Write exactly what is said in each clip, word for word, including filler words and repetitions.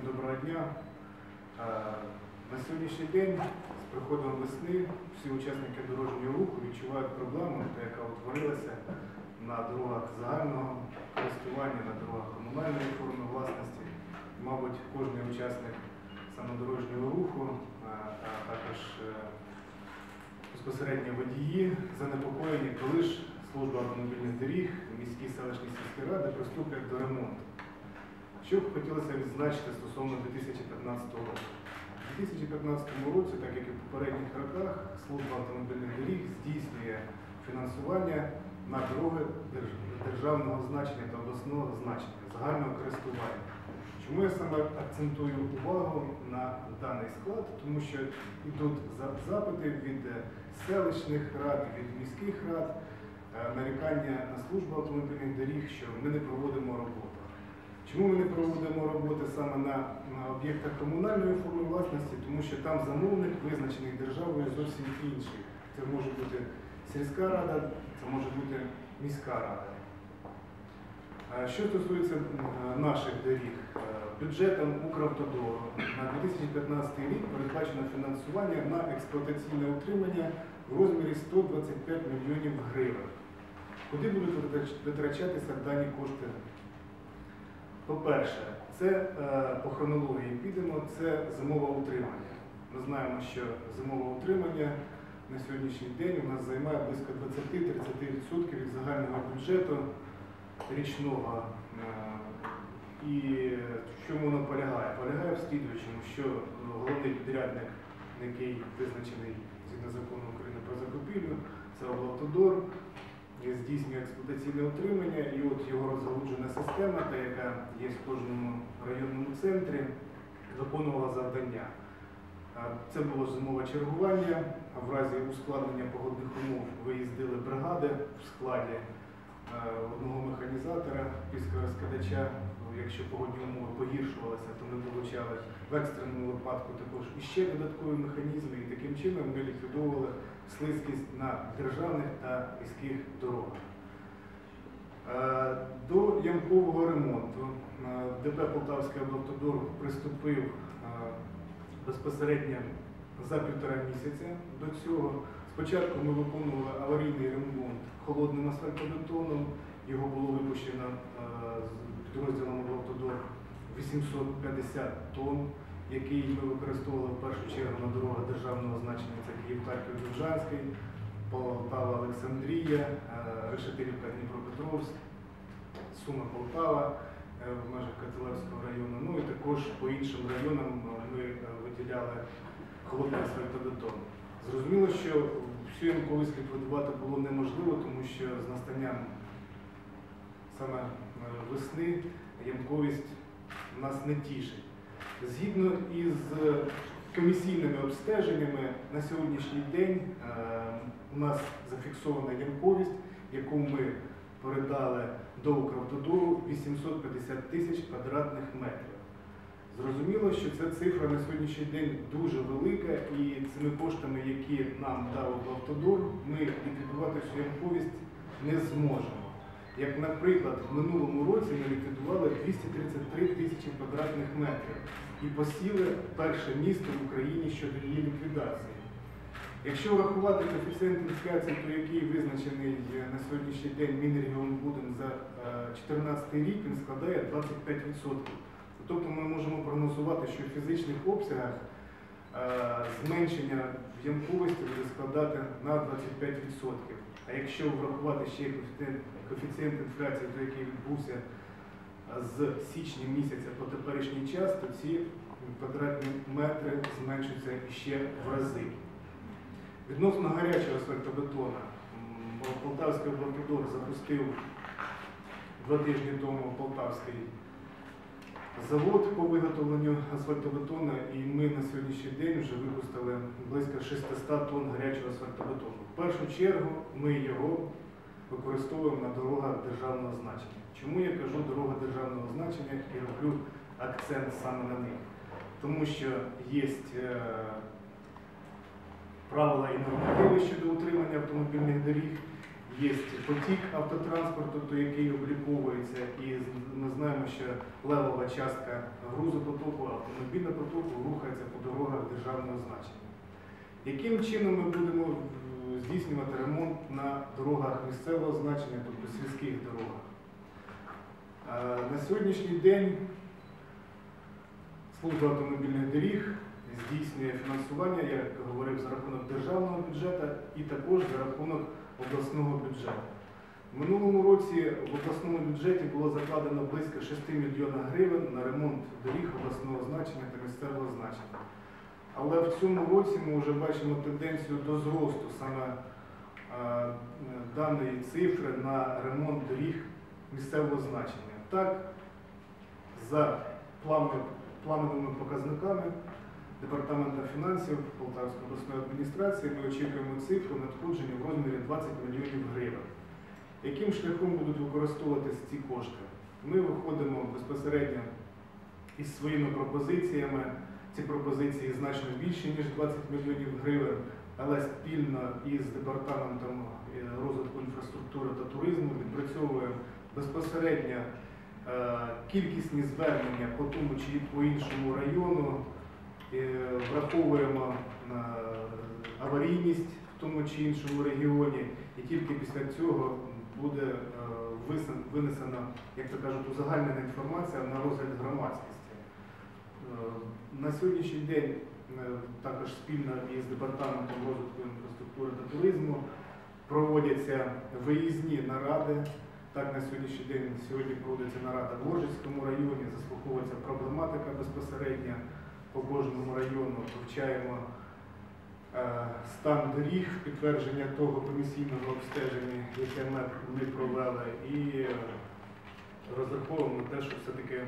доброго дня. На сьогоднішній день з приходом весни всі учасники дорожнього руху відчувають проблему, яка утворилася на дорогах загального користування, на дорогах комунальної форми власності. Мабуть, кожен учасник саме дорожнього руху, а також безпосередньо водії занепокоєні, коли ж служба автомобільних доріг, міські селищні сільські ради приступлять до ремонту. Що б хотілося відзначити стосовно дві тисячі п'ятнадцятого року. У дві тисячі п'ятнадцятому році, так як і в попередніх роках, служба автомобільних доріг здійснює фінансування на дороги державного значення та обласного значення, загального користування. Чому я саме акцентую увагу на даний склад? Тому що йдуть запити від селищних рад, від міських рад, нарікання на службу автомобільних доріг, що ми не проводимо роботу. Чому ми не проводимо роботи саме на, на об'єктах комунальної форми власності? Тому що там замовник визначений державою зовсім інший. Це може бути сільська рада, це може бути міська рада. Що стосується наших доріг, бюджетом Укравтодору на дві тисячі п'ятнадцятий рік передбачено фінансування на експлуатаційне утримання в розмірі сто двадцять п'ять мільйонів гривень. Куди будуть витрачатися дані кошти? По-перше, це по хронології підемо, це зимове утримання. Ми знаємо, що зимове утримання на сьогоднішній день у нас займає близько двадцять-тридцять відсотків від загального бюджету річного. І в чому воно полягає? Полягає в слідуючому, що головний підрядник, який визначений згідно закону України про закупівлю, це облавтодор, здійснює експлуатаційне утримання, і от його розгалуджена система, та яка є в кожному районному центрі, виконувала завдання. Це було зимове чергування, в разі ускладнення погодних умов виїздили бригади в складі одного механізатора, піскорозкидача. Якщо погодні умови погіршувалися, то ми долучали в екстреному випадку також іще додаткові механізми, і таким чином ми ліквідовували слизькість на державних та міських дорогах. До ямкового ремонту ДП «Полтавський облавтодор» приступив безпосередньо за півтора місяця до цього. Спочатку ми виконували аварійний ремонт холодним асфальтобетоном, його було випущено з підрозділом «Облавтодор» вісімсот п'ятдесят тонн, який ми використовували в першу чергу на дорогах державного значення, це Київ-Харків-Довжанський, Полтава-Олександрія, Решетилівка-Дніпропетровськ, Суми-Полтава в межах Котелевського району. Ну і також по іншим районам ми виділяли холодний асфальтобетон. Зрозуміло, що всю ямковість ліквідувати було неможливо, тому що з настанням саме весни ямковість нас не тішить. Згідно із комісійними обстеженнями, на сьогоднішній день у нас зафіксована ямковість, яку ми передали до Укравтодору, вісімсот п'ятдесят тисяч квадратних метрів. Зрозуміло, що ця цифра на сьогоднішній день дуже велика, і цими коштами, які нам дав Укравтодор, ми ліквідувати цю ямковість не зможемо. Як, наприклад, в минулому році ми ліквідували двісті тридцять три тисячі квадратних метрів і посіли перше місто в Україні щодо її ліквідації. Якщо врахувати коефіцієнт інфляції, то який визначений на сьогоднішній день Мінрегіонбудом за дві тисячі чотирнадцятий рік, він складає двадцять п'ять відсотків. Тобто ми можемо прогнозувати, що в фізичних обсягах зменшення в ямковості буде складати на двадцять п'ять відсотків. А якщо врахувати ще коефіцієнт інфляції, то який відбувся з січня місяця по теперішній час, то ці квадратні метри зменшуються ще в рази. Відносно гарячого асфальтобетона, Полтавський облавтодор запустив два тижні тому Полтавський завод по виготовленню асфальтобетону, і ми на сьогоднішній день вже випустили близько шістсот тонн гарячого асфальтобетону. В першу чергу ми його використовуємо на дорогах державного значення. Чому я кажу дорога державного значення і роблю акцент саме на них? Тому що є правила і нормативи щодо утримання автомобільних доріг, є потік автотранспорту, той, який обліковується, і ми знаємо, що левова частка грузопотоку, автомобільного потоку рухається по дорогах державного значення. Яким чином ми будемо здійснювати ремонт на дорогах місцевого значення, тобто сільських дорогах? На сьогоднішній день Служба автомобільних доріг здійснює фінансування, як говорив, за рахунок державного бюджету і також за рахунок обласного бюджету. В минулому році в обласному бюджеті було закладено близько шести мільйонів гривень на ремонт доріг обласного значення та місцевого значення. Але в цьому році ми вже бачимо тенденцію до зросту саме а, даної цифри на ремонт доріг місцевого значення. Так, за плановими, плановими показниками Департаменту фінансів Полтавської обласної адміністрації ми очікуємо цифру надходження в розмірі двадцять мільйонів гривень. Яким шляхом будуть використовуватися ці кошти? Ми виходимо безпосередньо із своїми пропозиціями. Ці пропозиції значно більші, ніж двадцять мільйонів гривень, але спільно із Департаментом розвитку інфраструктури та туризму відпрацьовуємо безпосередньо е, кількісні звернення по тому чи по іншому району, е, враховуємо е, аварійність в тому чи іншому регіоні, і тільки після цього буде е, винесена, як то кажуть, узагальнена інформація на розгляд громадськості. На сьогоднішній день також спільно із Департаментом розвитку інфраструктури та туризму проводяться виїзні наради. Так, на сьогоднішній день сьогодні проводиться нарада в Оржицькому районі, заслуховується проблематика безпосередньо по кожному району, вивчаємо е, стан доріг, підтвердження того комісійного обстеження, яке ми, ми провели, і розраховуємо те, що все-таки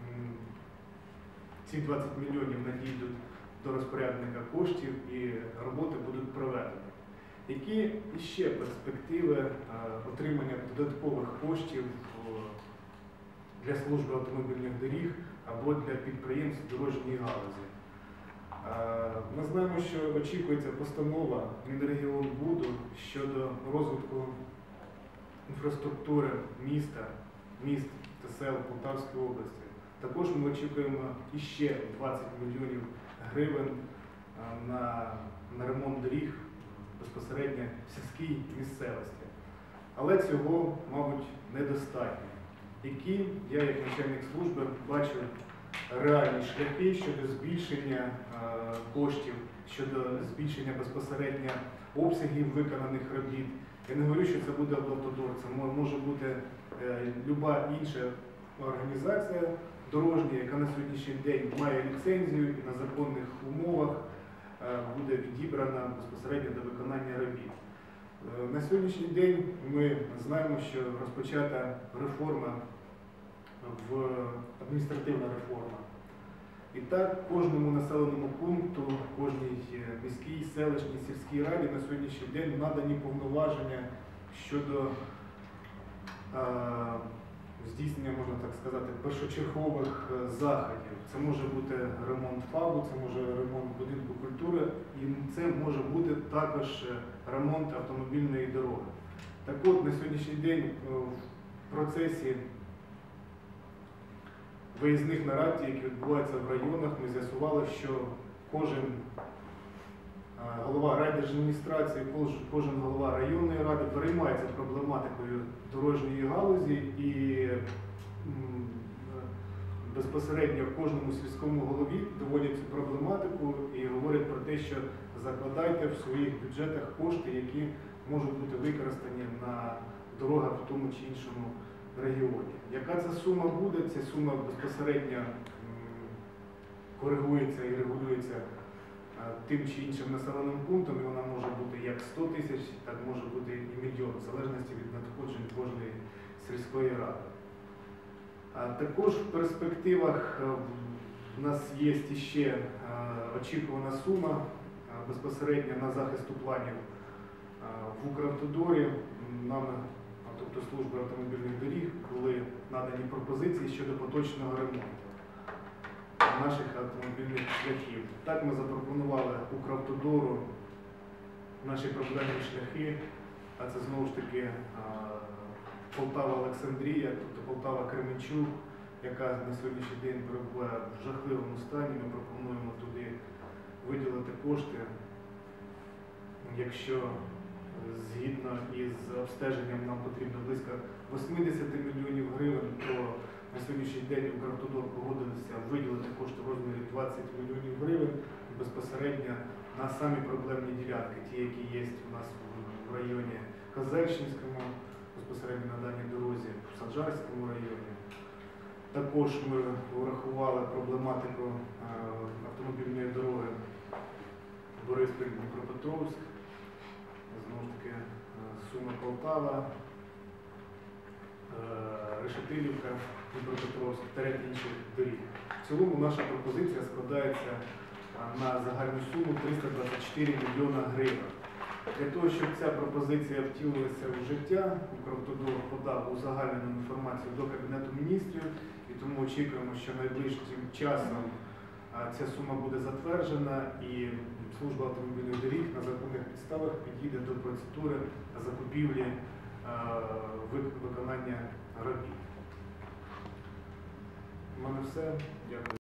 ці двадцять мільйонів надійдуть до розпорядника коштів і роботи будуть проведені. Які ще перспективи а, отримання додаткових коштів о, для служби автомобільних доріг або для підприємств дорожньої галузі? А, ми знаємо, що очікується постанова Мінрегіонбуду щодо розвитку інфраструктури міста, міст та сел Полтавської області. Також ми очікуємо іще двадцять мільйонів гривень на, на ремонт доріг безпосередньо в сільській місцевості. Але цього, мабуть, недостатньо. Які я, як начальник служби, бачу реальні шляхи щодо збільшення е, коштів, щодо збільшення безпосередньо обсягів виконаних робіт. Я не говорю, що це буде облавтодор, це може бути е, люба інша організація дорожня, яка на сьогоднішній день має ліцензію і на законних умовах буде відібрана безпосередньо до виконання робіт. На сьогоднішній день ми знаємо, що розпочата реформа, в адміністративна реформа. І так, кожному населеному пункту, кожній міській, селищній, сільській раді на сьогоднішній день надані повноваження щодо а, здійснення, можна так сказати, першочергових заходів. Це може бути ремонт ФАБу, це може ремонт будинку культури, і це може бути також ремонт автомобільної дороги. Так от, на сьогоднішній день в процесі виїзних нарад, які відбуваються в районах, ми з'ясували, що кожен голова райдержадміністрації, кожен голова районної ради переймається проблематикою дорожньої галузі і безпосередньо кожному сільському голові доводять цю проблематику і говорять про те, що закладайте в своїх бюджетах кошти, які можуть бути використані на дорогах в тому чи іншому регіоні. Яка ця сума буде? Ця сума безпосередньо коригується і регулюється тим чи іншим населеним пунктом, і вона може бути як сто тисяч, так може бути і мільйон, в залежності від надходжень кожної сільської ради. А також в перспективах в нас є ще очікувана сума безпосередньо на захисту планів в Укравтодорі. Нам, тобто служби автомобільних доріг, були надані пропозиції щодо поточного ремонту наших автомобільних шляхів. Так ми запропонували Укравтодору наші проблемні шляхи а це знову ж таки Полтава-Олександрія, тобто Полтава-Кременчук, яка на сьогоднішній день перебуває в жахливому стані. Ми пропонуємо туди виділити кошти. Якщо згідно із обстеженням нам потрібно близько вісімдесят мільйонів гривень, то на сьогоднішній день Укравтодор погодився виділити кошти в розмірі двадцять мільйонів гривень безпосередньо на самі проблемні ділянки, ті, які є у нас в районі Козельщинському, безпосередньо на даній дорозі, в Санжарському районі. Також ми врахували проблематику автомобільної дороги Бориспіль-Дніпропетровськ, знову ж таки Суми Полтава, Решетилівка, Дніпропетровськ та ряд інших доріг. В цілому наша пропозиція складається на загальну суму триста двадцять чотири мільйона гривень. Для того, щоб ця пропозиція втілилася в життя, Укравтодор подав узагальнену інформацію до Кабінету міністрів, і тому очікуємо, що найближчим часом ця сума буде затверджена і служба автомобільних доріг на законних підставах підійде до процедури закупівлі виконання робіт. У мене все. Дякую.